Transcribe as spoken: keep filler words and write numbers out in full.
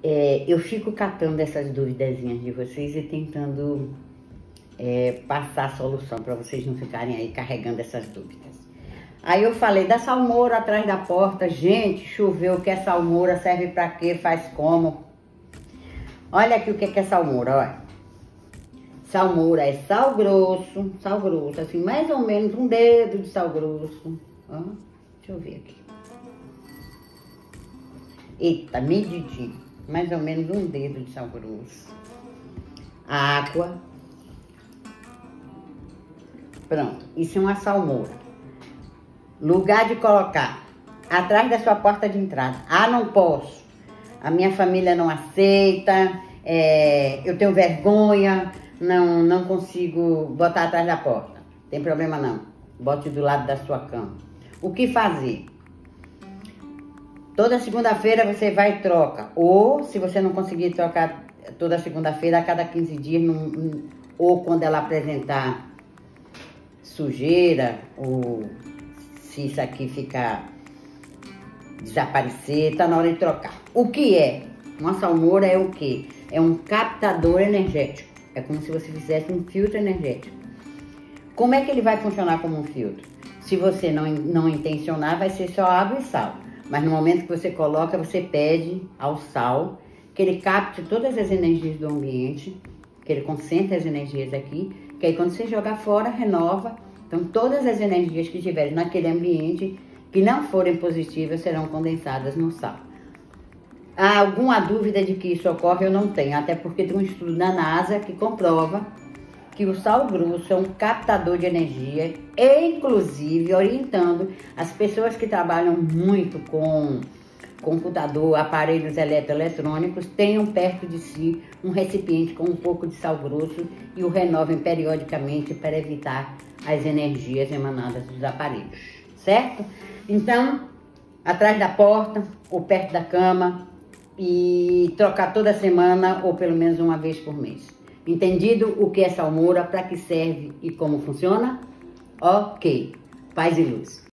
é, eu fico catando essas duvidazinhas de vocês e tentando é, passar a solução para vocês não ficarem aí carregando essas dúvidas. Aí eu falei da salmoura atrás da porta. Gente, choveu, que é salmoura, serve para quê, faz como? Olha aqui o que é salmoura, olha. Salmoura é sal grosso, sal grosso, assim, mais ou menos um dedo de sal grosso. Ó, deixa eu ver aqui. Eita, medidinho, mais ou menos um dedo de sal grosso. Água. Pronto, isso é uma salmoura. Lugar de colocar, atrás da sua porta de entrada. Ah, não posso, a minha família não aceita, é, eu tenho vergonha, não, não consigo botar atrás da porta. Tem problema não, bote do lado da sua cama. O que fazer? Toda segunda-feira você vai e troca, ou se você não conseguir trocar toda segunda-feira, a cada quinze dias, num, ou quando ela apresentar sujeira, ou se isso aqui ficar, desaparecer, tá na hora de trocar. O que é? Uma salmoura é o quê? É um captador energético. É como se você fizesse um filtro energético. Como é que ele vai funcionar como um filtro? Se você não, não intencionar, vai ser só água e sal. Mas no momento que você coloca, você pede ao sal que ele capte todas as energias do ambiente, que ele concentre as energias aqui, que aí quando você jogar fora, renova. Então, todas as energias que estiverem naquele ambiente, que não forem positivas, serão condensadas no sal. Há alguma dúvida de que isso ocorre? Eu não tenho, até porque tem um estudo da NASA que comprova que o sal grosso é um captador de energia, e inclusive orientando as pessoas que trabalham muito com computador, aparelhos eletroeletrônicos, tenham perto de si um recipiente com um pouco de sal grosso e o renovem periodicamente para evitar as energias emanadas dos aparelhos, certo? Então, atrás da porta ou perto da cama, e trocar toda semana ou pelo menos uma vez por mês. Entendido o que é salmoura, para que serve e como funciona? Ok. Paz e luz.